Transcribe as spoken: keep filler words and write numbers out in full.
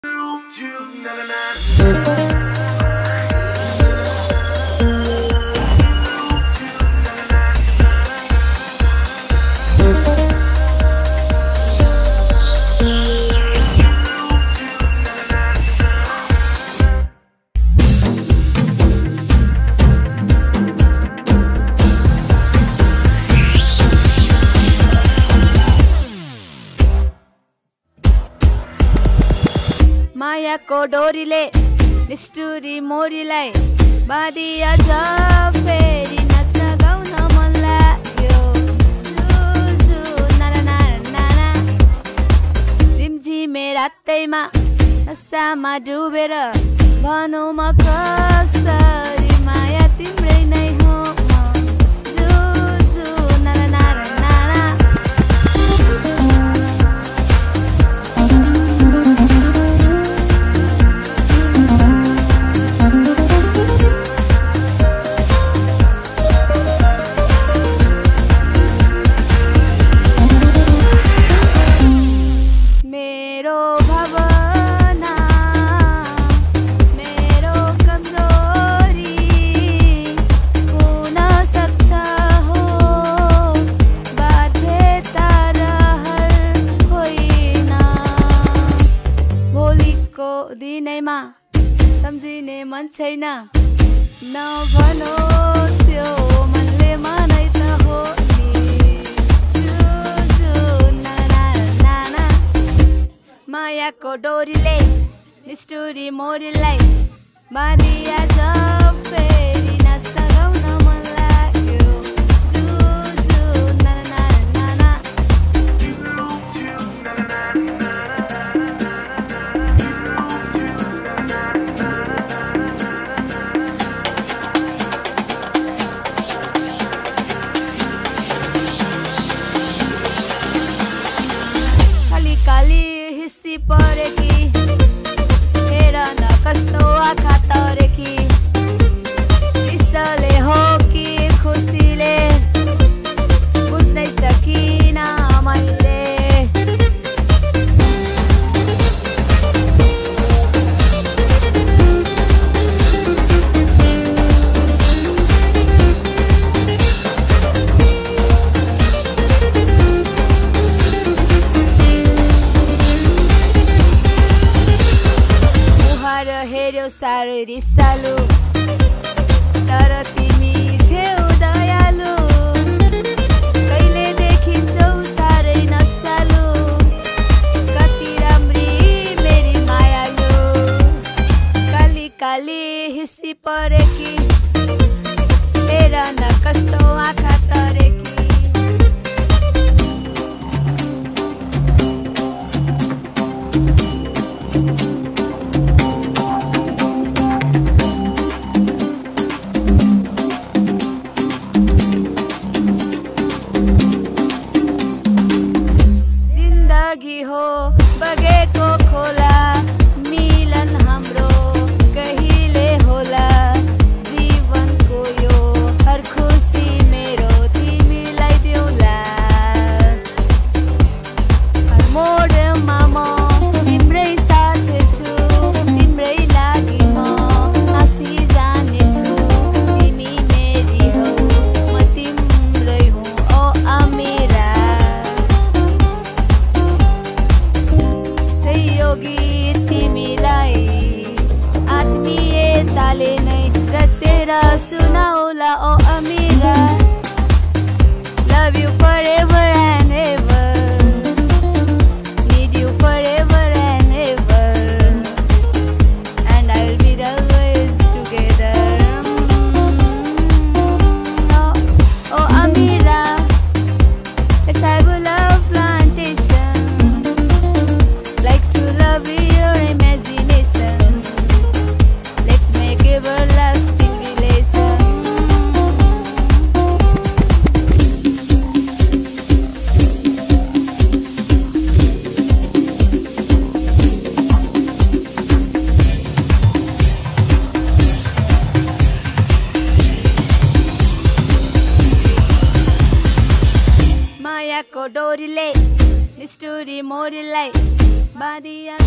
मायाको डोरीले निष्ठुरी मोरीलाई बाँधिया छ फेरि नाच्न गाउन मन लाग्यो जुजु नाना नाना नाना रिमझिमे रातैमा नसामा डुबेर भनौँ म कसरी माया तिम्रै नै हो जुजु नाना नाना नाना दिनैमा सम्झिने मन छैन नभनोस् यो मनले मनै त हो नि जुजु नाना नाना मायाको डोरीले निष्ठुरी मोरीलाई बाँधिया छ फेरि नाच्न गाउन मन लाग्यो जुजु नाना नाना काली हिस्सी परेकी हेर न कस्तो आँखा तरेकी रिसले हो कि खुसीले बुझ्नै सकिन मैले हेर्यो साह्रै रिसालु तर तिमी छेउ दयालु कहिले देखिन्छौ साह्रै नसालु कति राम्री मेरी मायालु काली काली हिस्सी परेकी हेर न कस्तो आँखा तरेकी हो बगेको खोला मिलन हाम्रो कहिले होला जीवनको यो हर खुसी मेरो तिमीलाई देउला हर मोडमा म तिम्रै साथ छु तिम्रै लागि म हाँसी जानेछु तिमी मेरी हौ म तिम्रै हुँ ओ अमेरा गीत तिमीलाई आत्मीयताले नै रचेर सुनाउला ओ Amira love you forever and ever need you forever and ever and I will be always together oh, oh Amira let's have a love plantation like to love your imagination let's make everlasting relation मायाको डोरीले निष्ठुरी मोरीलाई बाँधिया